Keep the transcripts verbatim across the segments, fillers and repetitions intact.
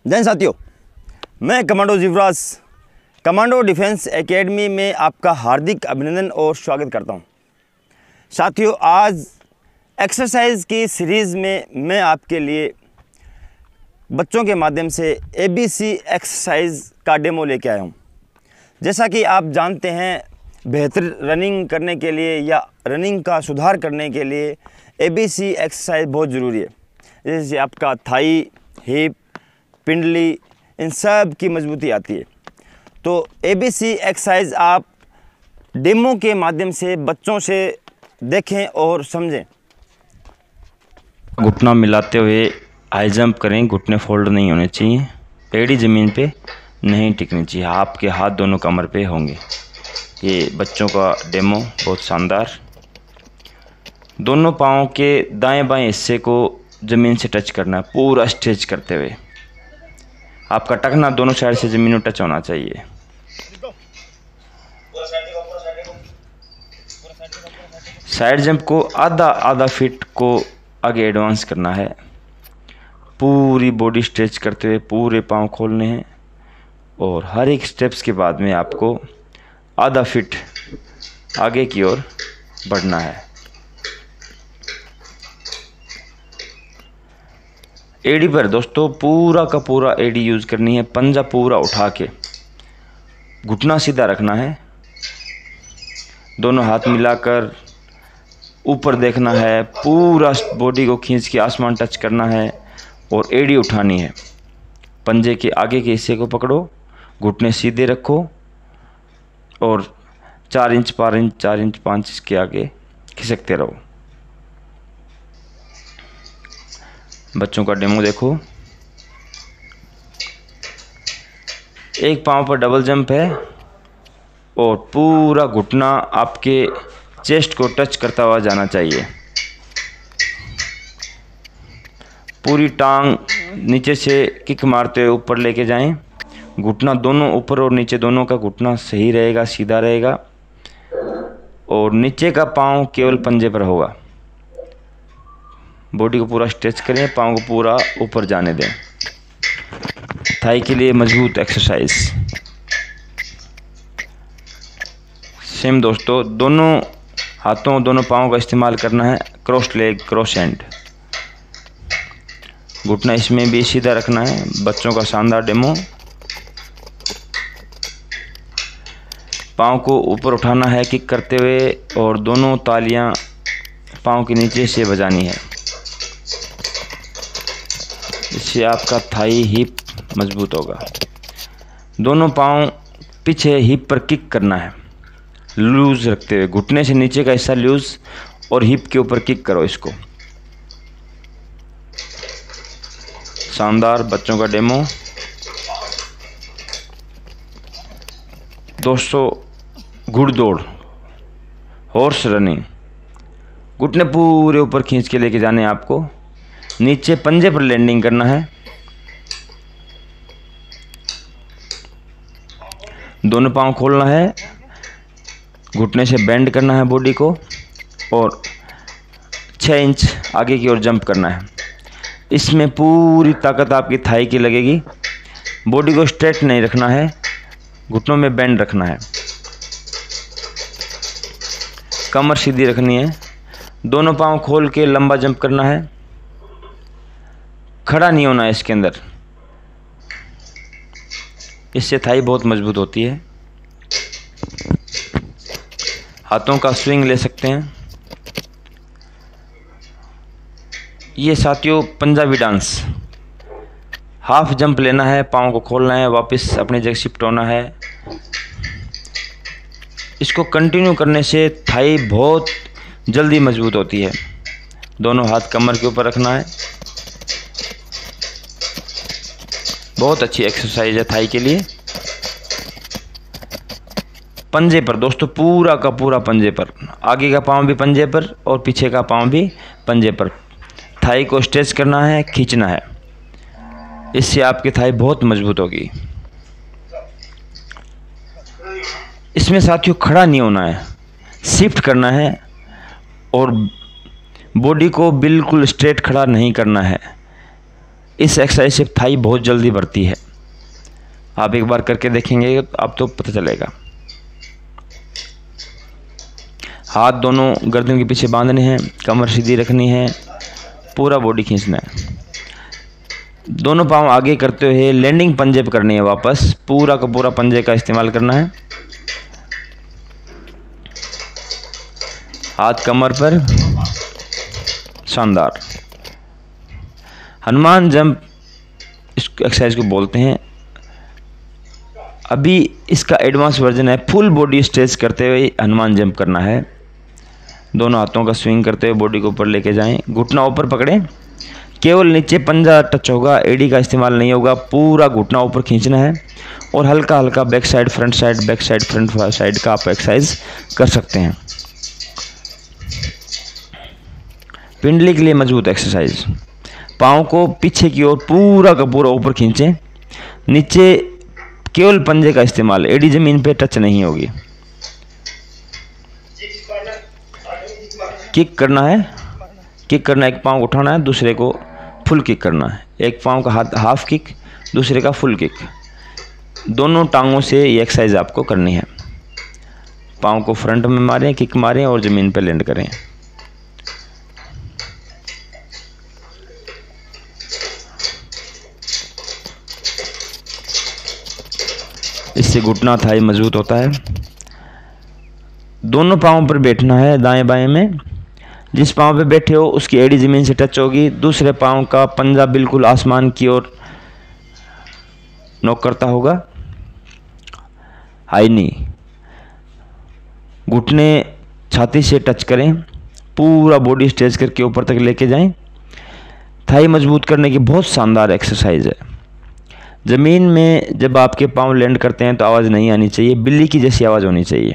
जय साथियों, मैं commando Yuvraj commando defence academy में आपका हार्दिक अभिनंदन और स्वागत करता हूं। साथियों, आज एक्सरसाइज की सीरीज़ में मैं आपके लिए बच्चों के माध्यम से एबीसी एक्सरसाइज का डेमो लेके आया हूं। जैसा कि आप जानते हैं, बेहतर रनिंग करने के लिए या रनिंग का सुधार करने के लिए एबीसी एक्सरसाइज बहुत ज़रूरी है। जैसे आपका थाई, हिप, पिंडली, इन सब की मजबूती आती है। तो एबीसी एक्सरसाइज आप डेमो के माध्यम से बच्चों से देखें और समझें। घुटना मिलाते हुए हाई जंप करें। घुटने फोल्ड नहीं होने चाहिए, एड़ी ज़मीन पे नहीं टिकनी चाहिए, आपके हाथ दोनों कमर पे होंगे। ये बच्चों का डेमो बहुत शानदार। दोनों पाँव के दाएं बाएं हिस्से को ज़मीन से टच करना है, पूरा स्ट्रेच करते हुए। आपका टखना दोनों साइड से ज़मीन में टच होना चाहिए। साइड जंप को आधा आधा फीट को आगे एडवांस करना है। पूरी बॉडी स्ट्रेच करते हुए पूरे पाँव खोलने हैं और हर एक स्टेप्स के बाद में आपको आधा फीट आगे की ओर बढ़ना है। एड़ी पर दोस्तों पूरा का पूरा एड़ी यूज़ करनी है। पंजा पूरा उठा के घुटना सीधा रखना है, दोनों हाथ मिलाकर ऊपर देखना है, पूरा बॉडी को खींच के आसमान टच करना है और एड़ी उठानी है। पंजे के आगे के हिस्से को पकड़ो, घुटने सीधे रखो और चार इंच पार इंच चार इंच पाँच इंच के आगे खिसकते रहो। बच्चों का डेमो देखो। एक पाँव पर डबल जंप है और पूरा घुटना आपके चेस्ट को टच करता हुआ जाना चाहिए। पूरी टांग नीचे से किक मारते हुए ऊपर लेके जाएं। घुटना दोनों ऊपर और नीचे दोनों का घुटना सही रहेगा, सीधा रहेगा और नीचे का पाँव केवल पंजे पर होगा। बॉडी को पूरा स्ट्रेच करें, पाँव को पूरा ऊपर जाने दें। थाई के लिए मजबूत एक्सरसाइज। सेम दोस्तों, दोनों हाथों दोनों पाँव का इस्तेमाल करना है। Cross leg, cross hand. घुटना इसमें भी सीधा रखना है। बच्चों का शानदार डेमो। पाँव को ऊपर उठाना है किक करते हुए और दोनों तालियां पाँव के नीचे से बजानी है। इससे आपका थाई हिप मजबूत होगा। दोनों पाँव पीछे हिप पर किक करना है, लूज रखते हुए। घुटने से नीचे का हिस्सा लूज और हिप के ऊपर किक करो इसको। शानदार बच्चों का डेमो। दोस्तों, घुड़दौड़, हॉर्स रनिंग। घुटने पूरे ऊपर खींच के लेके जाने हैं आपको। नीचे पंजे पर लैंडिंग करना है। दोनों पाँव खोलना है, घुटने से बेंड करना है बॉडी को और छः इंच आगे की ओर जंप करना है। इसमें पूरी ताकत आपकी थाई की लगेगी। बॉडी को स्ट्रेट नहीं रखना है, घुटनों में बेंड रखना है। कमर सीधी रखनी है। दोनों पाँव खोल के लंबा जंप करना है। खड़ा नहीं होना है इसके अंदर, इससे थाई बहुत मजबूत होती है। हाथों का स्विंग ले सकते हैं। ये साथियों पंजाबी डांस। हाफ जंप लेना है, पाँव को खोलना है, वापस अपनी जगह शिफ्ट होना है। इसको कंटिन्यू करने से थाई बहुत जल्दी मजबूत होती है। दोनों हाथ कमर के ऊपर रखना है। बहुत अच्छी एक्सरसाइज है थाई के लिए। पंजे पर दोस्तों, पूरा का पूरा पंजे पर। आगे का पाँव भी पंजे पर और पीछे का पाँव भी पंजे पर। थाई को स्ट्रेच करना है, खींचना है। इससे आपकी थाई बहुत मजबूत होगी। इसमें साथियों खड़ा नहीं होना है, शिफ्ट करना है और बॉडी को बिल्कुल स्ट्रेट खड़ा नहीं करना है। इस एक्सरसाइज से थाई बहुत जल्दी बढ़ती है। आप एक बार करके देखेंगे तो आप तो पता चलेगा। हाथ दोनों गर्दन के पीछे बांधने हैं, कमर सीधी रखनी है, पूरा बॉडी खींचना है। दोनों पाँव आगे करते हुए लैंडिंग पंजे पे करनी है, वापस पूरा का पूरा पंजे का इस्तेमाल करना है। हाथ कमर पर, शानदार। हनुमान जंप इस एक्सरसाइज को बोलते हैं। अभी इसका एडवांस वर्जन है, फुल बॉडी स्ट्रेच करते हुए हनुमान जंप करना है। दोनों हाथों का स्विंग करते हुए बॉडी को ऊपर लेके जाएं, घुटना ऊपर पकड़ें, केवल नीचे पंजा टच होगा, एडी का इस्तेमाल नहीं होगा। पूरा घुटना ऊपर खींचना है और हल्का हल्का back side front side back side front side का आप एक्सरसाइज कर सकते हैं। पिंडली के लिए मजबूत एक्सरसाइज। पाँव को पीछे की ओर पूरा का पूरा ऊपर खींचें, नीचे केवल पंजे का इस्तेमाल, एडी जमीन पे टच नहीं होगी। किक करना है, किक करना है, एक पाँव उठाना है, दूसरे को फुल किक करना है। एक पाँव का हाथ हाफ किक, दूसरे का फुल किक। दोनों टांगों से ये एक्सरसाइज आपको करनी है। पाँव को फ्रंट में मारें, किक मारें और ज़मीन पर लैंड करें। इससे घुटना थाई मजबूत होता है। दोनों पाँवों पर बैठना है, दाएं बाएं में। जिस पाँव पे बैठे हो उसकी एड़ी ज़मीन से टच होगी, दूसरे पाँव का पंजा बिल्कुल आसमान की ओर नॉक करता होगा। हाई नी, घुटने छाती से टच करें, पूरा बॉडी स्ट्रेच करके ऊपर तक लेके जाएं। थाई मजबूत करने की बहुत शानदार एक्सरसाइज है। ज़मीन में जब आपके पाँव लैंड करते हैं तो आवाज़ नहीं आनी चाहिए, बिल्ली की जैसी आवाज़ होनी चाहिए।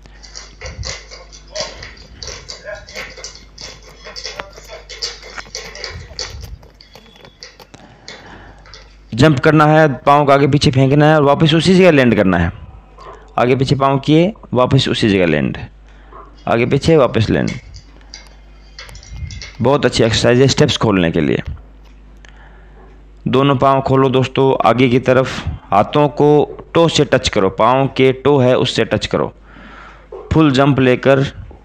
जंप करना है, पाँव को आगे पीछे फेंकना है और वापस उसी जगह लैंड करना है। आगे पीछे पाँव किए, वापस उसी जगह लैंड, आगे पीछे वापस लैंड। बहुत अच्छी एक्सरसाइज है स्टेप्स खोलने के लिए। दोनों पाँव खोलो दोस्तों आगे की तरफ, हाथों को टो से टच करो, पाँव के टो है उससे टच करो। फुल जंप लेकर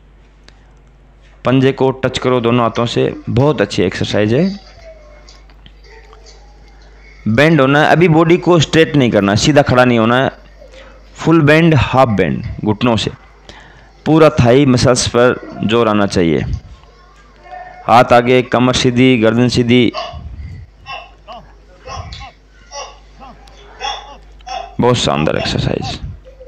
पंजे को टच करो दोनों हाथों से। बहुत अच्छी एक्सरसाइज है। बेंड होना है, अभी बॉडी को स्ट्रेट नहीं करना, सीधा खड़ा नहीं होना है। फुल बेंड, हाफ बेंड, घुटनों से पूरा थाई मसल्स पर जोर आना चाहिए। हाथ आगे, कमर सीधी, गर्दन सीधी। बहुत शानदार एक्सरसाइज।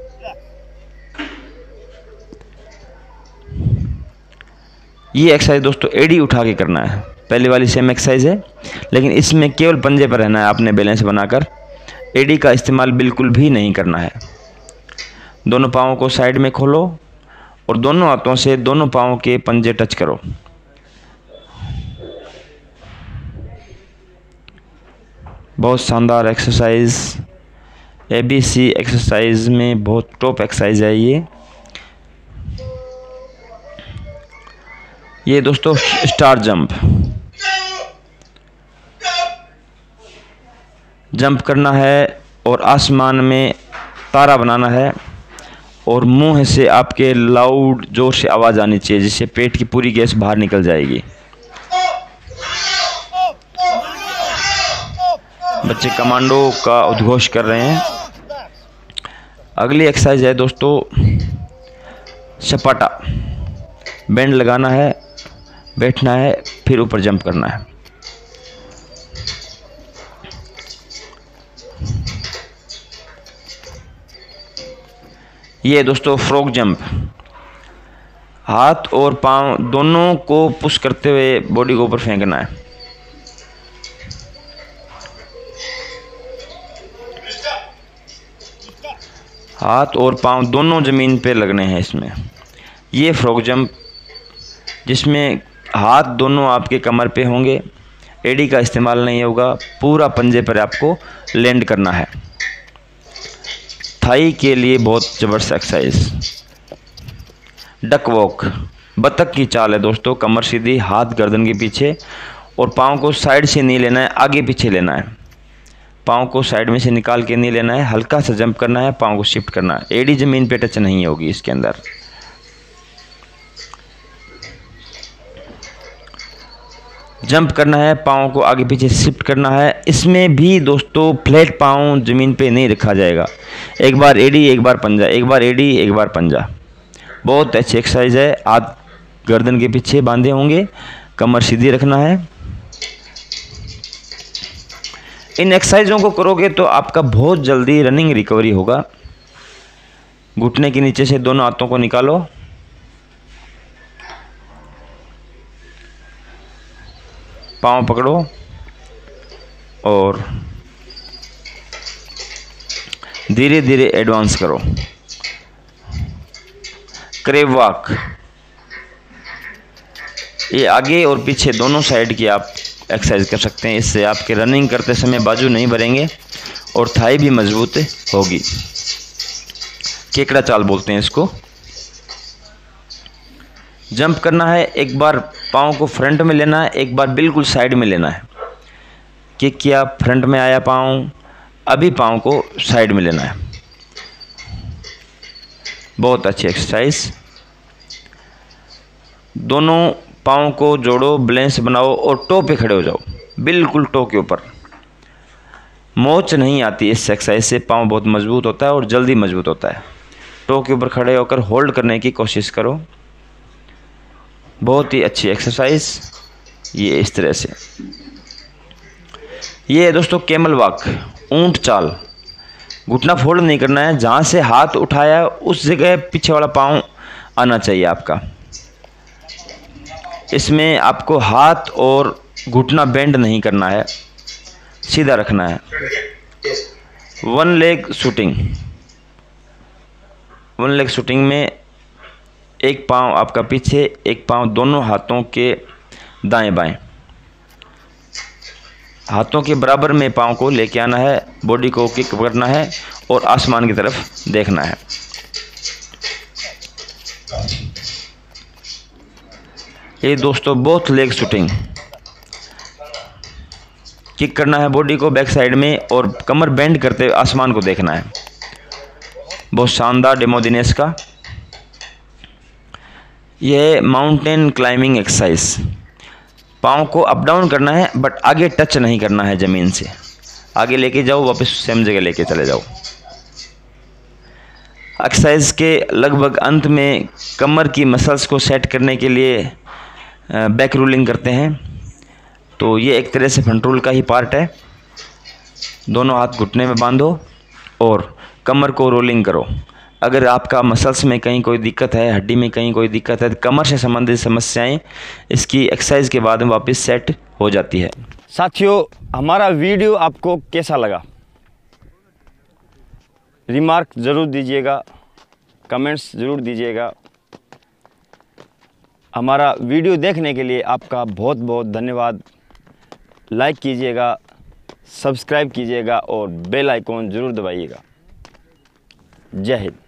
ये एक्सरसाइज दोस्तों एडी उठा के करना है। पहले वाली सेम एक्सरसाइज है, लेकिन इसमें केवल पंजे पर रहना है आपने बैलेंस बनाकर। एडी का इस्तेमाल बिल्कुल भी नहीं करना है। दोनों पाँवों को साइड में खोलो और दोनों हाथों से दोनों पाँवों के पंजे टच करो। बहुत शानदार एक्सरसाइज, एबीसी एक्सरसाइज में बहुत टॉप एक्सरसाइज है ये। ये दोस्तों स्टार जंप। जंप करना है और आसमान में तारा बनाना है और मुंह से आपके लाउड जोर से आवाज़ आनी चाहिए, जिससे पेट की पूरी गैस बाहर निकल जाएगी। बच्चे कमांडो का उद्घोष कर रहे हैं। अगली एक्सरसाइज है दोस्तों सपाटा। बेंड लगाना है, बैठना है, फिर ऊपर जंप करना है। ये दोस्तों फ्रॉग जंप। हाथ और पांव दोनों को पुश करते हुए बॉडी को ऊपर फेंकना है। हाथ और पांव दोनों ज़मीन पे लगने हैं इसमें। ये फ्रॉग जंप जिसमें हाथ दोनों आपके कमर पे होंगे, एडी का इस्तेमाल नहीं होगा, पूरा पंजे पर आपको लैंड करना है। थाई के लिए बहुत ज़बरदस्त एक्सरसाइज। डक वॉक, बतख की चाल है दोस्तों। कमर सीधी, हाथ गर्दन के पीछे और पाँव को साइड से नहीं लेना है, आगे पीछे लेना है। पाँव को साइड में से निकाल के नहीं लेना है, हल्का सा जंप करना है, पाँव को शिफ्ट करना है। एड़ी ज़मीन पे टच नहीं होगी इसके अंदर। जंप करना है, पाँव को आगे पीछे शिफ्ट करना है। इसमें भी दोस्तों फ्लैट पाँव ज़मीन पे नहीं रखा जाएगा। एक बार एड़ी, एक बार पंजा, एक बार एड़ी, एक बार पंजा। बहुत अच्छी एक्सरसाइज है। हाथ गर्दन के पीछे बांधे होंगे, कमर सीधी रखना है। इन एक्सरसाइजों को करोगे तो आपका बहुत जल्दी रनिंग रिकवरी होगा। घुटने के नीचे से दोनों हाथों को निकालो, पाँव पकड़ो और धीरे धीरे एडवांस करो। क्रेव वॉक, ये आगे और पीछे दोनों साइड की आप एक्सरसाइज कर सकते हैं। इससे आपके रनिंग करते समय बाजू नहीं भरेंगे और थाई भी मजबूत होगी। केकड़ा चाल बोलते हैं इसको। जंप करना है, एक बार पाँव को फ्रंट में लेना है, एक बार बिल्कुल साइड में लेना है। किक किया, फ्रंट में आया पाँव, अभी पाँव को साइड में लेना है। बहुत अच्छी एक्सरसाइज। दोनों पाँव को जोड़ो, बैलेंस बनाओ और टो पे खड़े हो जाओ, बिल्कुल टो के ऊपर। मोच नहीं आती इस एक्सरसाइज से, पाँव बहुत मजबूत होता है और जल्दी मजबूत होता है। टो के ऊपर खड़े होकर होल्ड करने की कोशिश करो। बहुत ही अच्छी एक्सरसाइज ये इस तरह से। ये है दोस्तों कैमल वॉक, ऊंट चाल। घुटना फोल्ड नहीं करना है, जहाँ से हाथ उठाया उस जगह पीछे वाला पाँव आना चाहिए आपका। इसमें आपको हाथ और घुटना बेंड नहीं करना है, सीधा रखना है। One leg shooting, one leg shooting में एक पाँव आपका पीछे, एक पाँव दोनों हाथों के दाएं बाएं, हाथों के बराबर में पाँव को लेके आना है। बॉडी को किक करना है और आसमान की तरफ देखना है। ये दोस्तों बोथ लेग शूटिंग। किक करना है बॉडी को बैक साइड में और कमर बेंड करते हुए आसमान को देखना है। बहुत शानदार डेमो दिनेश का। यह माउंटेन क्लाइंबिंग एक्सरसाइज। पाँव को अप डाउन करना है बट आगे टच नहीं करना है ज़मीन से। आगे लेके जाओ, वापस सेम जगह लेके चले जाओ। एक्सरसाइज के लगभग अंत में कमर की मसल्स को सेट करने के लिए बैक रोलिंग करते हैं। तो ये एक तरह से फ्रंट रोल का ही पार्ट है। दोनों हाथ घुटने में बांधो और कमर को रोलिंग करो। अगर आपका मसल्स में कहीं कोई दिक्कत है, हड्डी में कहीं कोई दिक्कत है, कमर से संबंधित समस्याएं इसकी एक्सरसाइज के बाद में वापस सेट हो जाती है। साथियों, हमारा वीडियो आपको कैसा लगा रिमार्क ज़रूर दीजिएगा, कमेंट्स ज़रूर दीजिएगा। हमारा वीडियो देखने के लिए आपका बहुत बहुत धन्यवाद। लाइक कीजिएगा, सब्सक्राइब कीजिएगा और बेल आइकॉन ज़रूर दबाइएगा। जय हिंद।